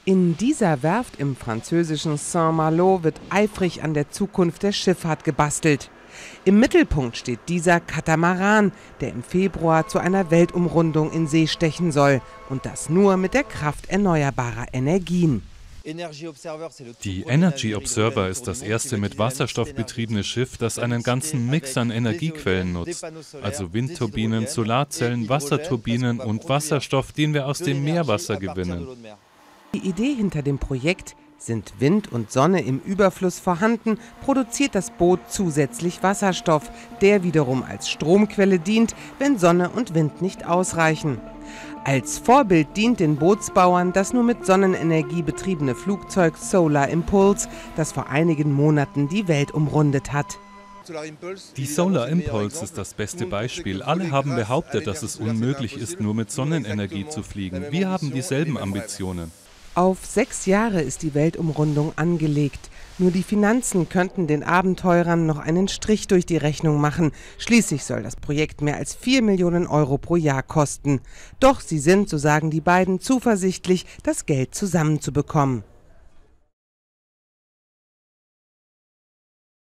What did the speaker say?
In dieser Werft im französischen Saint-Malo wird eifrig an der Zukunft der Schifffahrt gebastelt. Im Mittelpunkt steht dieser Katamaran, der im Februar zu einer Weltumrundung in See stechen soll. Und das nur mit der Kraft erneuerbarer Energien. Die Energy Observer ist das erste mit Wasserstoff betriebene Schiff, das einen ganzen Mix an Energiequellen nutzt. Also Windturbinen, Solarzellen, Wasserturbinen und Wasserstoff, den wir aus dem Meerwasser gewinnen. Die Idee hinter dem Projekt: sind Wind und Sonne im Überfluss vorhanden, produziert das Boot zusätzlich Wasserstoff, der wiederum als Stromquelle dient, wenn Sonne und Wind nicht ausreichen. Als Vorbild dient den Bootsbauern das nur mit Sonnenenergie betriebene Flugzeug Solar Impulse, das vor einigen Monaten die Welt umrundet hat. Die Solar Impulse ist das beste Beispiel. Alle haben behauptet, dass es unmöglich ist, nur mit Sonnenenergie zu fliegen. Wir haben dieselben Ambitionen. Auf 6 Jahre ist die Weltumrundung angelegt. Nur die Finanzen könnten den Abenteurern noch einen Strich durch die Rechnung machen. Schließlich soll das Projekt mehr als 4 Millionen Euro pro Jahr kosten. Doch sie sind, so sagen die beiden, zuversichtlich, das Geld zusammenzubekommen.